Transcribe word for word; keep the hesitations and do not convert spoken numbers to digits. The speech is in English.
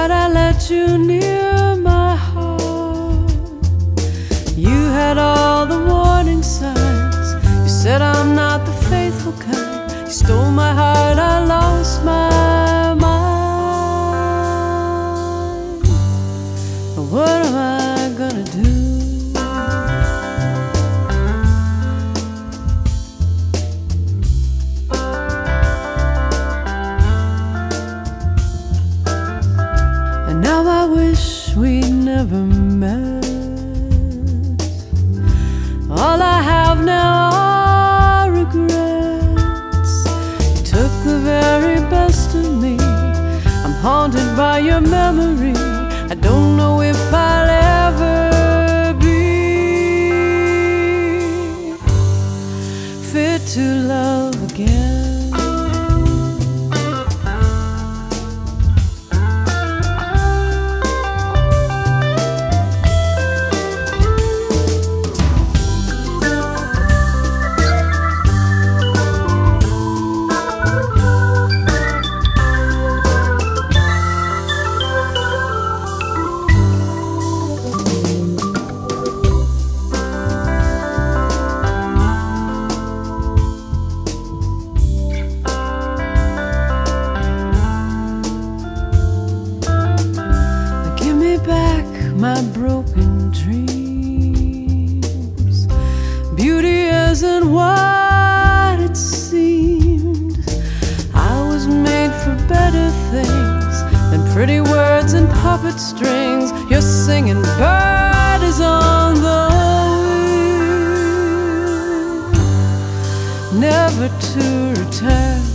Why'd I let you near my heart? You had all the warning signs. You said I'm not the faithful kind. You stole my heart, I lost my mind. What am I gonna do? Now I wish we'd never met. All I have now are regrets. You took the very best of me. I'm haunted by your memory. I don't know if I'll ever be fit to love again. My broken dreams. Beauty isn't what it seemed. I was made for better things than pretty words and puppet strings. Your singing bird is on the wing, never to return.